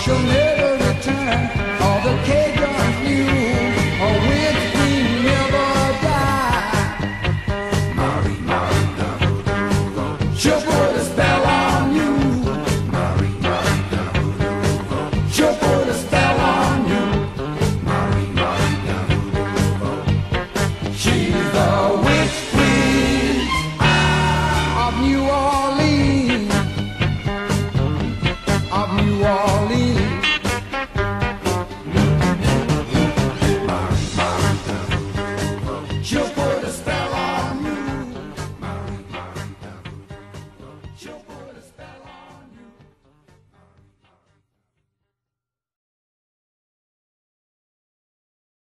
she'll never return. All the Cajuns knew a witch queen never died. Marina Voodoo, She'll put a spell on you. Marina Voodoo, She'll put a spell on you. Marina Voodoo, She's the witch queen of New Orleans. Of New Orleans. She'll